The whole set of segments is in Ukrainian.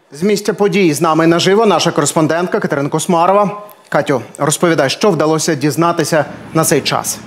З місця подій з нами наживо наша кореспондентка Катерина Космарова. Катю, розповідай, що вдалося дізнатися на цей час.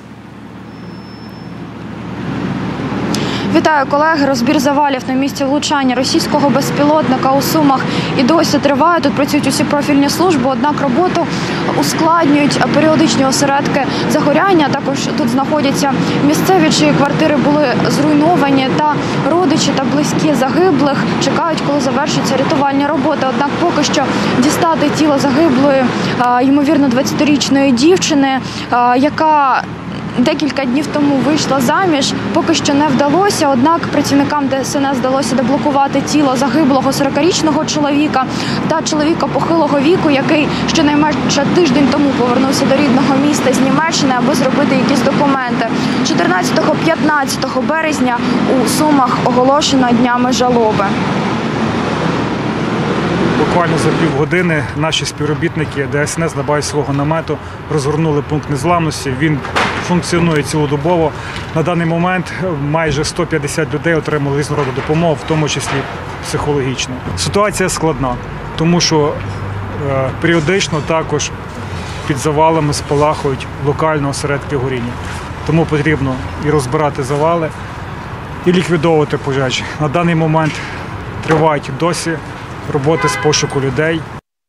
Вітаю, колеги. Розбір завалів на місці влучання російського безпілотника у Сумах і досі триває. Тут працюють усі профільні служби, однак роботу ускладнюють періодичні осередки загоряння. Також тут знаходяться місцеві, чиї квартири були зруйновані, та родичі та близькі загиблих чекають, коли завершаться рятувальні роботи. Однак поки що дістати тіло загиблої, ймовірно, 20-річної дівчини, яка декілька днів тому вийшла заміж, поки що не вдалося. Однак працівникам ДСНС вдалося деблокувати тіло загиблого 40-річного чоловіка та чоловіка похилого віку, який щонайменше тиждень тому повернувся до рідного міста з Німеччини, аби зробити якісь документи. 14-15 березня у Сумах оголошено днями жалоби. Буквально за півгодини наші співробітники ДСНС на базі свого намету розгорнули пункт незламності. Він функціонує цілодобово. На даний момент майже 150 людей отримали різного допомогу, в тому числі психологічну. Ситуація складна, тому що періодично також під завалами спалахують локально осередки горіння. Тому потрібно і розбирати завали, і ліквідовувати пожежі. На даний момент тривають досі роботи з пошуку людей.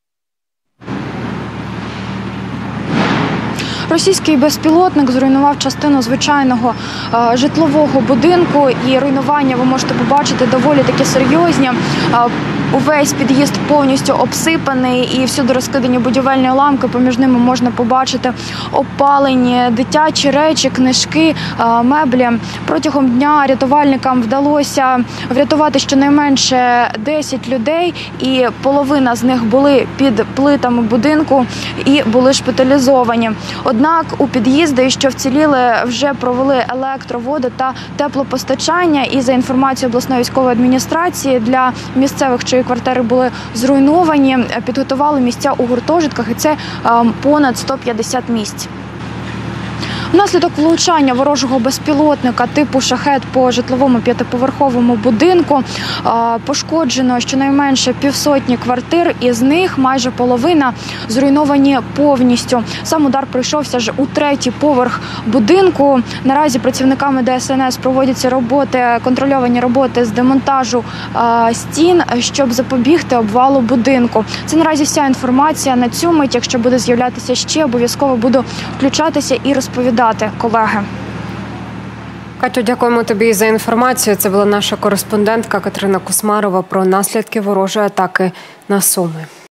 Російський безпілотник зруйнував частину звичайного житлового будинку, і руйнування ви можете побачити доволі таки серйозні. Увесь під'їзд повністю обсипаний і всюди розкидані будівельні уламки. Поміж ними можна побачити обпалені дитячі речі, книжки, меблі. Протягом дня рятувальникам вдалося врятувати щонайменше 10 людей, і половина з них були під плитами будинку і були шпиталізовані. Однак у під'їзди, що вціліли, вже провели електроводу та теплопостачання. І за інформацією обласної військової адміністрації, для місцевих, чиї квартири були зруйновані, підготували місця у гуртожитках, і це понад 150 місць. Внаслідок влучання ворожого безпілотника типу «Шахед» по житловому п'ятиповерховому будинку пошкоджено щонайменше 150 квартир, із них майже половина зруйновані повністю. Сам удар прийшовся ж у 3-й поверх будинку. Наразі працівниками ДСНС проводяться роботи, контрольовані роботи з демонтажу стін, щоб запобігти обвалу будинку. Це наразі вся інформація на цю мить. Якщо буде з'являтися ще, обов'язково буду включатися і розповідати. Колеги. Катю, дякуємо тобі за інформацію. Це була наша кореспондентка Катерина Космарова про наслідки ворожої атаки на Суми.